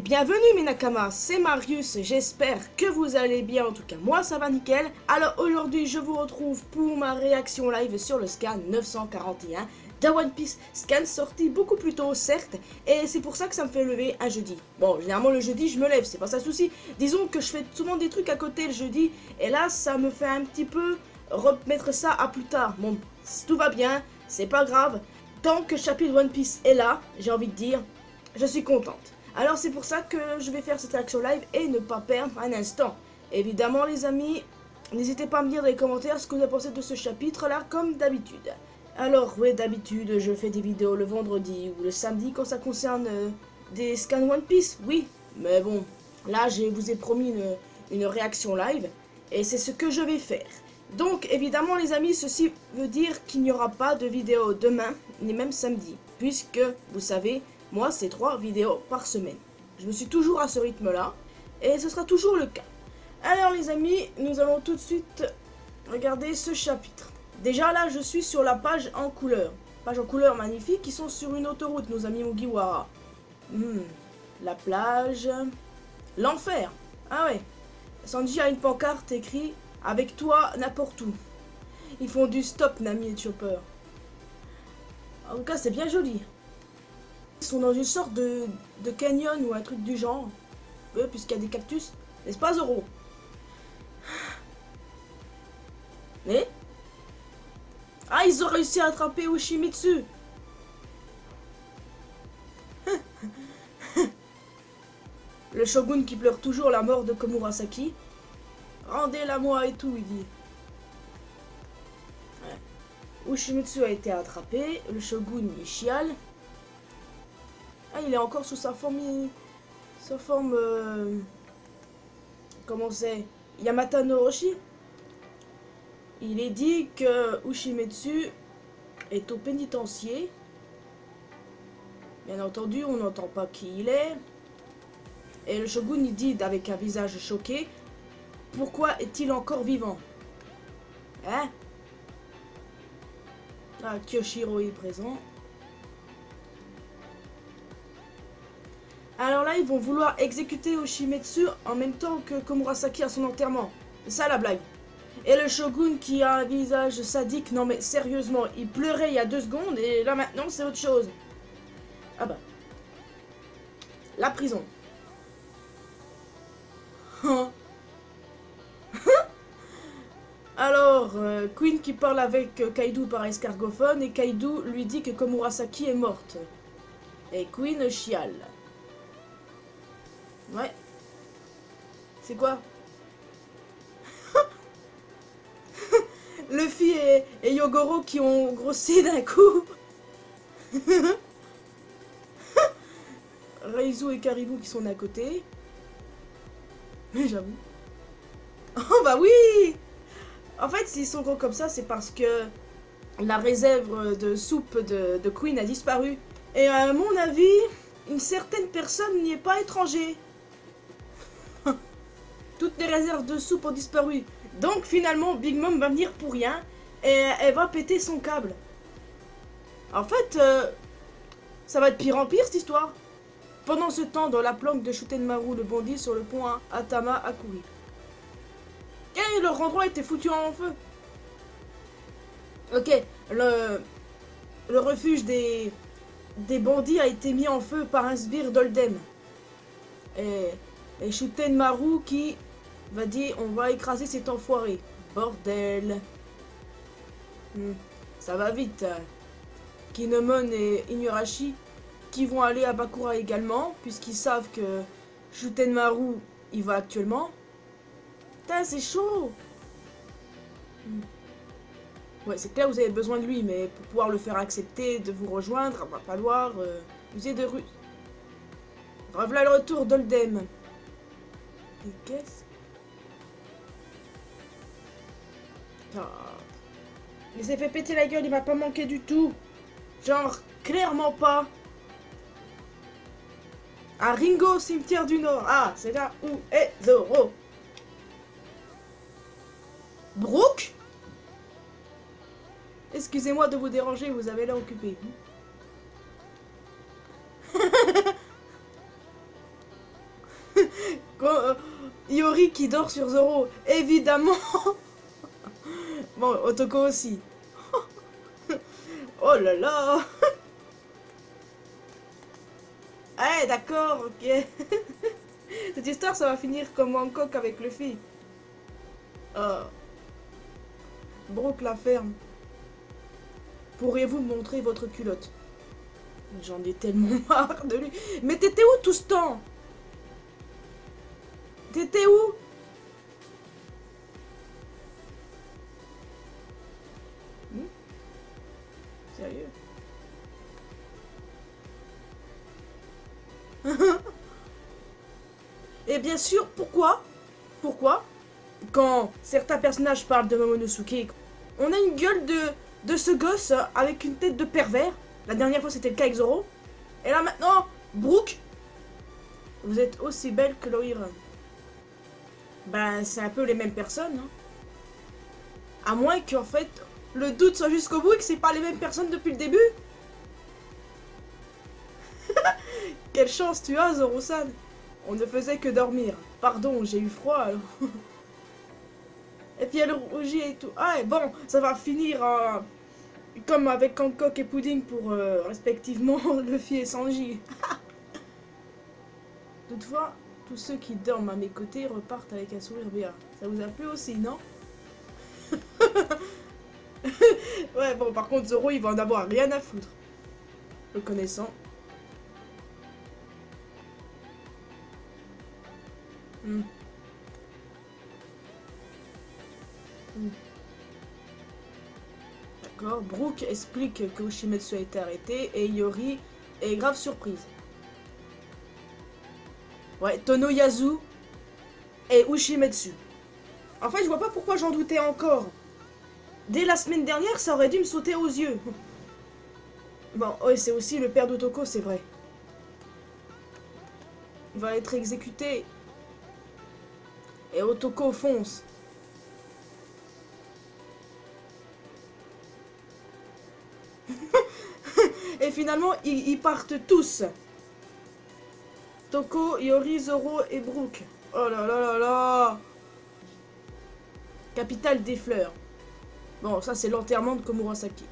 Bienvenue mes Nakamas, c'est Marius, j'espère que vous allez bien, en tout cas moi ça va nickel. Alors aujourd'hui je vous retrouve pour ma réaction live sur le scan 941 de One Piece, scan sorti beaucoup plus tôt certes, et c'est pour ça que ça me fait lever un jeudi. Bon, généralement le jeudi je me lève, c'est pas ça le souci, disons que je fais souvent des trucs à côté le jeudi, et là ça me fait un petit peu remettre ça à plus tard. Bon, tout va bien, c'est pas grave, tant que le chapitre One Piece est là, j'ai envie de dire, je suis contente. Alors c'est pour ça que je vais faire cette action live et ne pas perdre un instant. Évidemment les amis, n'hésitez pas à me dire dans les commentaires ce que vous avez pensé de ce chapitre là comme d'habitude. Alors oui, d'habitude je fais des vidéos le vendredi ou le samedi quand ça concerne des scans One Piece, oui. Mais bon, là je vous ai promis une réaction live et c'est ce que je vais faire. Donc évidemment les amis, ceci veut dire qu'il n'y aura pas de vidéo demain, ni même samedi. Puisque, vous savez, moi, c'est 3 vidéos par semaine. Je me suis toujours à ce rythme-là, et ce sera toujours le cas. Alors les amis, nous allons tout de suite regarder ce chapitre. Déjà là, je suis sur la page en couleur. Page en couleur magnifique, qui sont sur une autoroute, nos amis Mugiwara. La plage... L'enfer. Ah ouais. Sanji a une pancarte écrit « Avec toi, n'importe où ». Ils font du stop, Nami et Chopper. En tout cas, c'est bien joli. Ils sont dans une sorte de canyon ou un truc du genre. Puisqu'il y a des cactus. N'est-ce pas, Zoro? Mais... Ah, ils ont réussi à attraper Ushimitsu. Le shogun qui pleure toujours la mort de Komurasaki. Rendez-la-moi et tout, il dit. Ouais. Ushimitsu a été attrapé. Le shogun, il chiale. Ah, il est encore sous sa forme... comment c'est? Yamata no Orochi. Il est dit que Ushimitsu est au pénitencier. Bien entendu, on n'entend pas qui il est. Et le shogun, il dit avec un visage choqué, pourquoi est-il encore vivant? Hein? Ah, Kyoshiro est présent. Alors là, ils vont vouloir exécuter Ushimitsu en même temps que Komurasaki à son enterrement. C'est ça la blague. Et le shogun qui a un visage sadique, non mais sérieusement, il pleurait il y a 2 secondes et là maintenant c'est autre chose. Ah bah. La prison. Alors, Queen qui parle avec Kaido par escargophone et Kaido lui dit que Komurasaki est morte. Et Queen chiale. Ouais. C'est quoi? Luffy et Yogoro qui ont grossi d'un coup. Reizu et Caribou qui sont à côté. Mais j'avoue. Oh bah oui! En fait, s'ils sont gros comme ça, c'est parce que la réserve de soupe de Queen a disparu. Et à mon avis, une certaine personne n'y est pas étranger. Toutes les réserves de soupe ont disparu. Donc finalement, Big Mom va venir pour rien. Et elle va péter son câble. En fait, ça va être pire en pire cette histoire. Pendant ce temps, dans la planque de Shutenmaru, le bandit sur le pont à Atama a couru. Et leur endroit était foutu en feu. Ok, le refuge des bandits a été mis en feu par un sbire d'Oldem. Et Shutenmaru qui va dire on va écraser cet enfoiré. Bordel. Ça va vite. Kinemon et Inuarashi qui vont aller à Bakura également, puisqu'ils savent que Shutenmaru y va actuellement. Putain, c'est chaud. Ouais, c'est clair, vous avez besoin de lui, mais pour pouvoir le faire accepter de vous rejoindre, il va falloir user de ruse. Revoilà le retour d'Oldem. Et qu'est-ce? Ah. Il s'est fait péter la gueule, il m'a pas manqué du tout. Genre, clairement pas. À Ringo, cimetière du Nord. Ah, c'est là où est Zoro. Brooke? Excusez-moi de vous déranger, vous avez l'air occupé. Iori qui dort sur Zoro, évidemment. Bon, Otoko aussi. Oh là là. Ouais, d'accord, ok. Cette histoire, ça va finir comme Hancock avec Luffy. Brook la ferme. Pourriez-vous me montrer votre culotte? J'en ai tellement marre de lui. Mais t'étais où tout ce temps? T'étais où? Sérieux? Et bien sûr, pourquoi? Pourquoi? Quand certains personnages parlent de Momonosuke, on a une gueule de ce gosse avec une tête de pervers. La dernière fois, c'était le cas avec Zoro. Et là, maintenant, Brook, vous êtes aussi belle que Loira. Ben, c'est un peu les mêmes personnes. Hein. À moins qu'en fait, le doute soit jusqu'au bout et que c'est pas les mêmes personnes depuis le début. Quelle chance tu as, Zoro-san. On ne faisait que dormir. Pardon, j'ai eu froid alors. Et puis elle rougit et tout. Ah, et bon, ça va finir comme avec Hancock et Pudding pour respectivement Luffy et Sanji. Toutefois, tous ceux qui dorment à mes côtés repartent avec un sourire béat. Ça vous a plu aussi, non? Ouais, bon, par contre, Zoro, il va en avoir rien à foutre. Le connaissant. D'accord, Brook explique que Ushimetsu a été arrêté et Iori est grave surprise. Ouais, Tonoyasu et Ushimetsu. En fait, je vois pas pourquoi j'en doutais encore. Dès la semaine dernière, ça aurait dû me sauter aux yeux. Bon, ouais, c'est aussi le père d'Otoko, c'est vrai. Il va être exécuté. Et Otoko fonce. Et finalement, ils partent tous. Toko, Iori, Zoro et Brook. Oh là là là là. Capitale des fleurs. Bon, ça c'est l'enterrement de Komurasaki.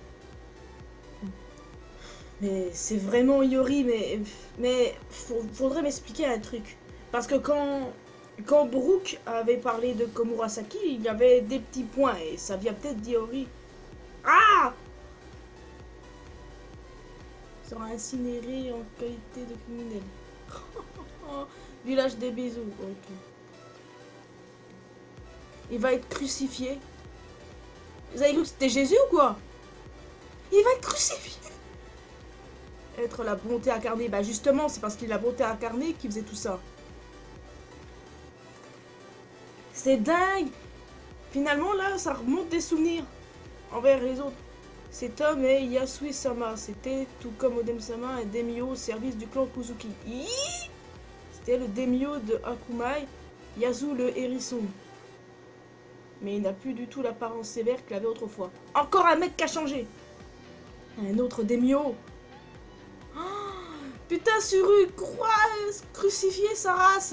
Mais c'est vraiment Iori, mais faudrait m'expliquer un truc. Parce que quand Brook avait parlé de Komurasaki, il y avait des petits points et ça vient peut-être d'Iori. Ah! Sera incinéré en qualité de criminel. Village des bisous. Ok. Il va être crucifié. Vous avez cru que c'était Jésus ou quoi? Il va être crucifié. Être la bonté incarnée. Bah justement, c'est parce qu'il est la bonté incarnée qu'il faisait tout ça. C'est dingue. Finalement, là, ça remonte des souvenirs envers les autres. Cet homme est Yasui-sama. C'était tout comme Odem-sama un daimyo au service du clan Kuzuki. C'était le daimyo de Akumai, Yasu le hérisson. Mais il n'a plus du tout l'apparence sévère qu'il avait autrefois. Encore un mec qui a changé. Un autre daimyo. Oh, putain, Suru, croit crucifier sa race.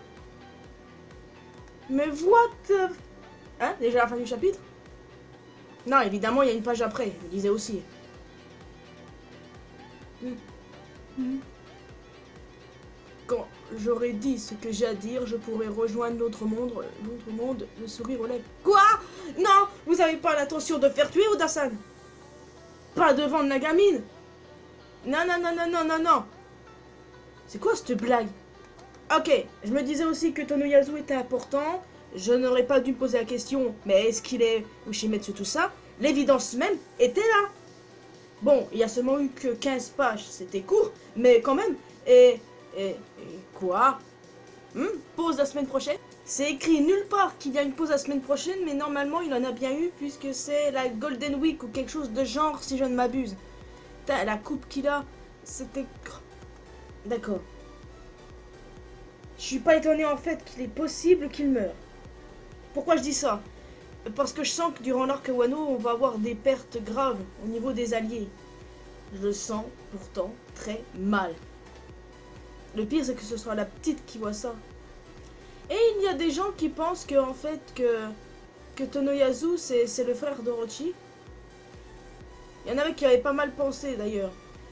Mais what the... Hein, déjà la fin du chapitre? Non, évidemment, il y a une page après, je le disais aussi. Quand j'aurais dit ce que j'ai à dire, je pourrais rejoindre l'autre monde, le sourire aux lèvres. Quoi? Non, vous avez pas l'intention de faire tuer Oda-san? Pas devant Nagamine? Non, non, non, non, non, non, non. C'est quoi cette blague? Ok, je me disais aussi que Tonoyasu était important. Je n'aurais pas dû me poser la question, mais est-ce qu'il est Ushimetsu tout ça? L'évidence même était là. Bon, il y a seulement eu que 15 pages, c'était court, mais quand même. Et quoi? Pause la semaine prochaine? C'est écrit nulle part qu'il y a une pause la semaine prochaine, mais normalement il en a bien eu puisque c'est la Golden Week ou quelque chose de genre si je ne m'abuse. Putain, la coupe qu'il a, c'était... D'accord. Je suis pas étonné en fait qu'il est possible qu'il meure. Pourquoi je dis ça? Parce que je sens que durant l'arc Wano, on va avoir des pertes graves au niveau des alliés. Je le sens pourtant très mal. Le pire, c'est que ce sera la petite qui voit ça. Et il y a des gens qui pensent que, en fait, que Tonoyasu, c'est le frère d'Orochi. Il y en avait qui avaient pas mal pensé, d'ailleurs.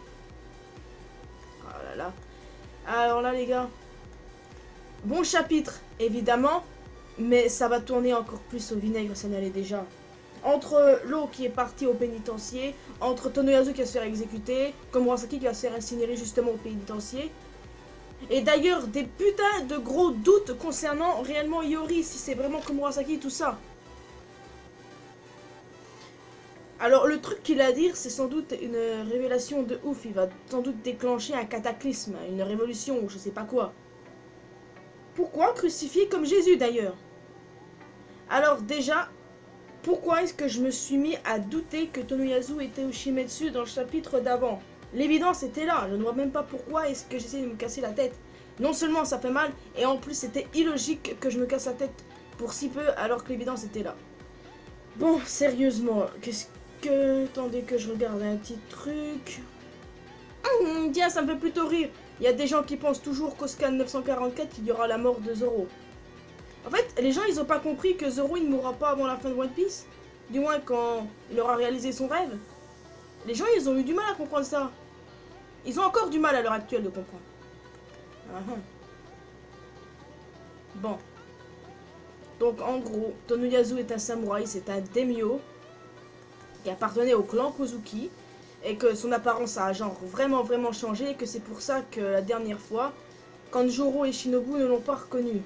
Oh là là. Alors là, les gars. Bon chapitre, évidemment. Mais ça va tourner encore plus au vinaigre, ça n'allait déjà. Entre l'eau qui est parti au pénitencier, entre Tonoyasu qui va se faire exécuter, Komurasaki qui va se faire incinérer justement au pénitencier. Et d'ailleurs, des putains de gros doutes concernant réellement Iori, si c'est vraiment Komurasaki, tout ça. Alors, le truc qu'il a à dire, c'est sans doute une révélation de ouf. Il va sans doute déclencher un cataclysme, une révolution, ou je sais pas quoi. Pourquoi crucifié comme Jésus, d'ailleurs? Alors, déjà, pourquoi est-ce que je me suis mis à douter que Tonoyasu était Ushimetsu dans le chapitre d'avant? L'évidence était là, je ne vois même pas pourquoi est-ce que j'essaie de me casser la tête. Non seulement ça fait mal, et en plus c'était illogique que je me casse la tête pour si peu alors que l'évidence était là. Bon, sérieusement, qu'est-ce que... Attendez que je regarde un petit truc... tiens, ça me fait plutôt rire. Il y a des gens qui pensent toujours qu'au scan 944, il y aura la mort de Zoro. En fait, les gens, ils ont pas compris que Zoro, il ne mourra pas avant la fin de One Piece. Du moins, quand il aura réalisé son rêve. Les gens, ils ont eu du mal à comprendre ça. Ils ont encore du mal à l'heure actuelle de comprendre. Bon. Donc, en gros, Tonoyasu est un samouraï, c'est un daimyo qui appartenait au clan Kozuki. Et que son apparence a genre vraiment changé. Et que c'est pour ça que la dernière fois, Kanjuro et Shinobu ne l'ont pas reconnu.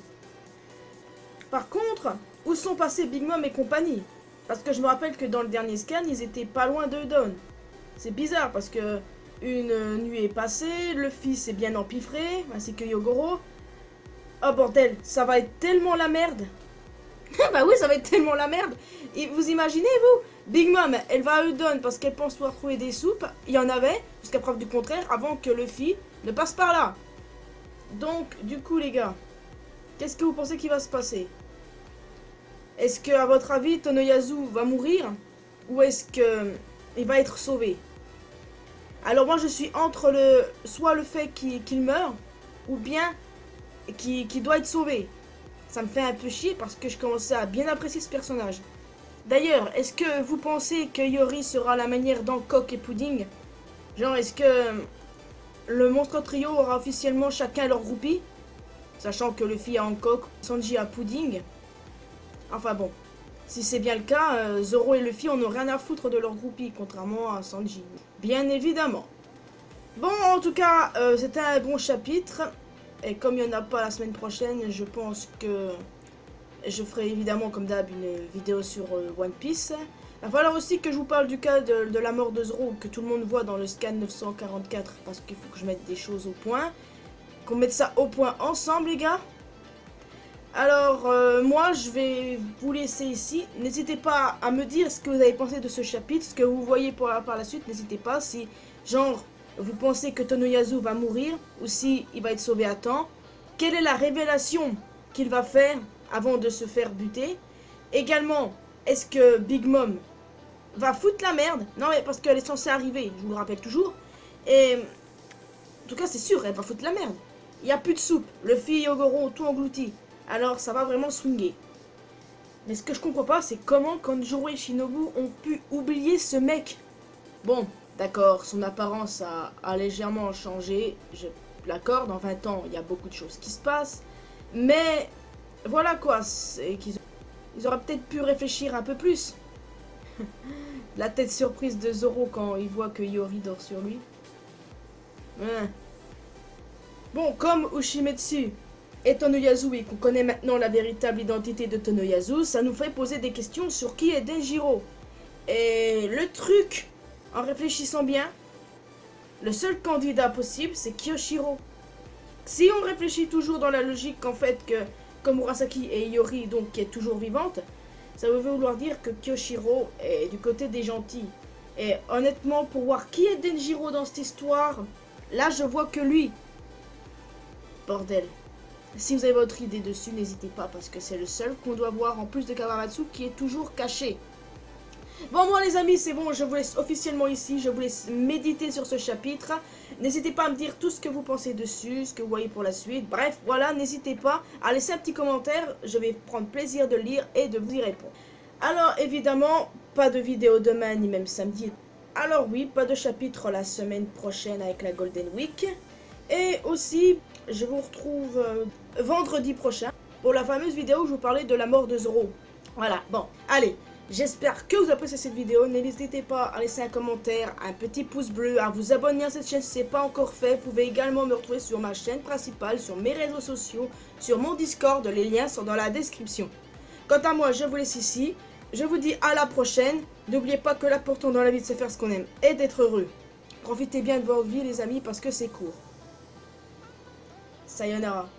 Par contre, où sont passés Big Mom et compagnie? Parce que je me rappelle que dans le dernier scan, ils étaient pas loin de Dawn. C'est bizarre parce que une nuit est passée, le fils est bien empiffré, ainsi que Yogoro. Oh bordel, ça va être tellement la merde. Bah oui, ça va être tellement la merde. Et vous imaginez, vous? Big Mom, elle va à Udon parce qu'elle pense pouvoir trouver des soupes. Il y en avait, jusqu'à preuve du contraire, avant que Luffy ne passe par là. Donc, du coup, les gars, qu'est-ce que vous pensez qu'il va se passer? Est-ce que, à votre avis, Tonoyasu va mourir? Ou est-ce que il va être sauvé? Alors moi, je suis entre soit le fait qu'il meure, ou bien qu'il doit être sauvé. Ça me fait un peu chier parce que je commençais à bien apprécier ce personnage. D'ailleurs, est-ce que vous pensez que Iori sera à la manière d'Hancock et Pudding? Genre, est-ce que le monstre trio aura officiellement chacun leur groupie? Sachant que Luffy a Hancock, Sanji a Pudding. Enfin bon, si c'est bien le cas, Zoro et Luffy en ont rien à foutre de leur groupie, contrairement à Sanji. Bien évidemment. Bon, en tout cas, c'était un bon chapitre. Et comme il n'y en a pas la semaine prochaine, je pense que je ferai évidemment comme d'hab une vidéo sur One Piece. Il va falloir aussi que je vous parle du cas de la mort de Zoro, que tout le monde voit dans le scan 944, parce qu'il faut que je mette des choses au point. Qu'on mette ça au point ensemble, les gars. Alors, moi, je vais vous laisser ici. N'hésitez pas à me dire ce que vous avez pensé de ce chapitre, ce que vous voyez par la suite. N'hésitez pas si, genre, vous pensez que Tonoyasu va mourir ou si il va être sauvé à temps. Quelle est la révélation qu'il va faire avant de se faire buter? Également, est-ce que Big Mom va foutre la merde? Non, mais parce qu'elle est censée arriver, je vous le rappelle toujours. Et, en tout cas, c'est sûr, elle va foutre la merde. Il n'y a plus de soupe. Luffy et Yogoro, tout englouti. Alors ça va vraiment swinguer. Mais ce que je comprends pas, c'est comment Kanjuro et Shinobu ont pu oublier ce mec. Bon, d'accord, son apparence a légèrement changé. Je l'accorde, en 20 ans, il y a beaucoup de choses qui se passent. Mais voilà quoi, c'est qu'ils auraient peut-être pu réfléchir un peu plus. La tête surprise de Zoro quand il voit que Iori dort sur lui. Bon, comme Ushimetsu et Tonoyasu et qu'on connaît maintenant la véritable identité de Tonoyasu, ça nous fait poser des questions sur qui est Denjiro. Et le truc, en réfléchissant bien, le seul candidat possible, c'est Kyoshiro. Si on réfléchit toujours dans la logique qu'en fait que Komurasaki et Iori, donc qui est toujours vivante, ça veut vouloir dire que Kyoshiro est du côté des gentils. Et honnêtement, pour voir qui est Denjiro dans cette histoire, là je vois que lui. Bordel. Si vous avez votre idée dessus, n'hésitez pas parce que c'est le seul qu'on doit voir en plus de Kawamatsu qui est toujours caché. Bon, moi les amis, c'est bon, je vous laisse officiellement ici, je vous laisse méditer sur ce chapitre. N'hésitez pas à me dire tout ce que vous pensez dessus, ce que vous voyez pour la suite. Bref, voilà, n'hésitez pas à laisser un petit commentaire, je vais prendre plaisir de le lire et de vous y répondre. Alors évidemment, pas de vidéo demain ni même samedi. Alors oui, pas de chapitre la semaine prochaine avec la Golden Week. Et aussi, je vous retrouve vendredi prochain pour la fameuse vidéo où je vous parlais de la mort de Zoro. Voilà, bon, allez. J'espère que vous appréciez cette vidéo. N'hésitez pas à laisser un commentaire, un petit pouce bleu, à vous abonner à cette chaîne si ce n'est pas encore fait. Vous pouvez également me retrouver sur ma chaîne principale, sur mes réseaux sociaux, sur mon Discord. Les liens sont dans la description. Quant à moi, je vous laisse ici. Je vous dis à la prochaine. N'oubliez pas que l'important dans la vie, c'est faire ce qu'on aime et d'être heureux. Profitez bien de votre vie, les amis, parce que c'est court. Sayonara.